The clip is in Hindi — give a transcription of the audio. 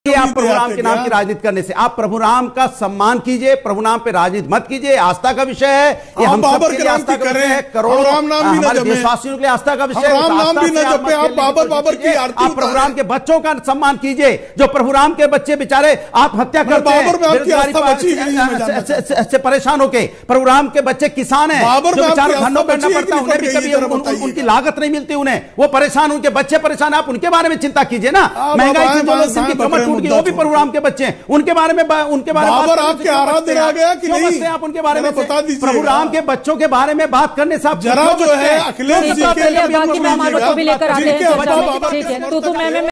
आप प्रभु राम के नाम की राजनीति करने से, आप प्रभु राम का सम्मान कीजिए, प्रभु नाम पे राजनीति मत कीजिए। आस्था का विषय है ये, हम सब के लिए आस्था का विषय है, करोड़ों हमारे देशवासियों के लिए आस्था का विषय है। आप प्रभु राम के बच्चों का सम्मान कीजिए, जो प्रभु राम के बच्चे बेचारे आप हत्या करते हैं से परेशान होके। प्रभु राम के बच्चे किसान हैं जो बेचारे धन्नो करना पड़ता है, उन्हें भी कभी उनकी लागत नहीं मिलती, उन्हें वो परेशान, उनके बच्चे परेशान, आप उनके बारे में चिंता कीजिए ना। महंगाई से जो लोग जिनकी कमर टूट गई वो भी प्रभु राम के बच्चे हैं, उनके बारे में बाबर आपके आराध्य आ गया कि नहीं? आप उनके बारे में बता दीजिए। प्रभु राम के बच्चों के बारे में बात करने से आप जरा जो है अखिलेश जी के बाकी मेहमानों को भी लेकर आते हैं।